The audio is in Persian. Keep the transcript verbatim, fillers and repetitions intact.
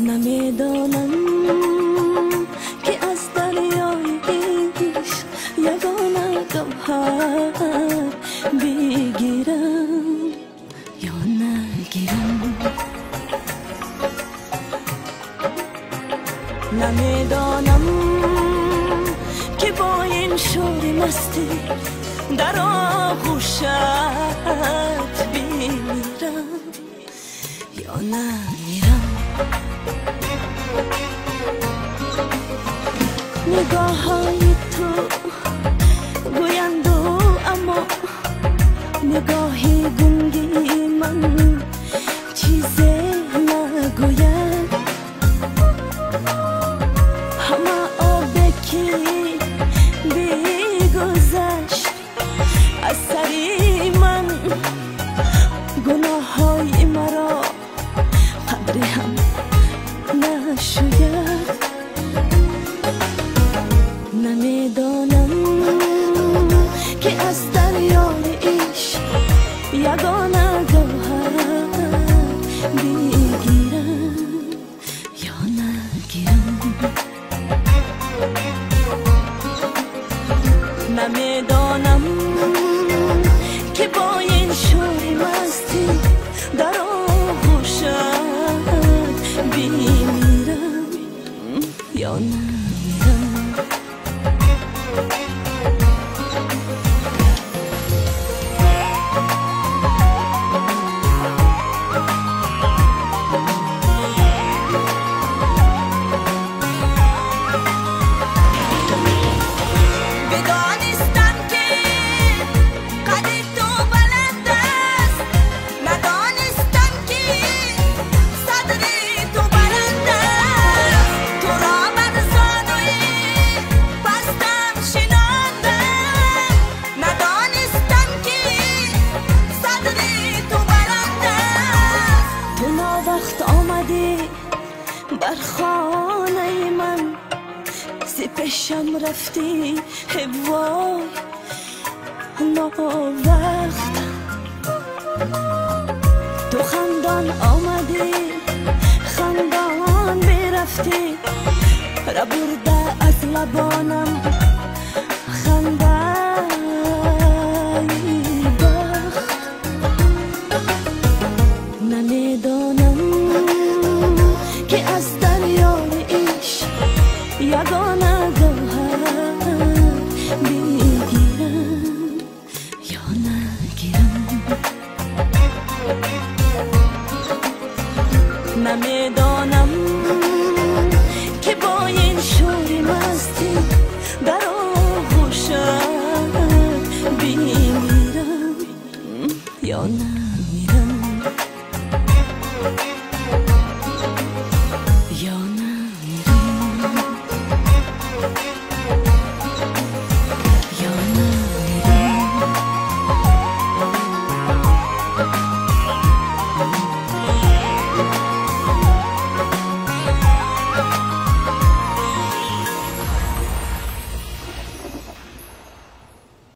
نمیدانم که از دریای عشق یگانه گوهر بگیرم یا نگیرم. نمیدانم که با این شور مستی در آغوشت بمیرم یا نمیرم. نگاه های تو گویندو اما نگاهی گنگی من چیزی نگوید. همه آبه که بیگذشت از سری من گناه های مرا قدری هم نشوید. نمیدانم که از دریای عشق یگانه گوهر بگیرم یا نگیرم. نمیدانم که با این شور مستی در آغوشت بمیرم یا نمیرم. بر خانه من سپشم رفتی وای ناوقت. تو خندان آمدی خندان برفتی را برده از لبانم خنده بخت. نمیدانم که از دریای عشق یگانه گوهر بگیرم یا نگیرم. نمیدانم که با این شور مستی در آغوشت بمیرم یا نه.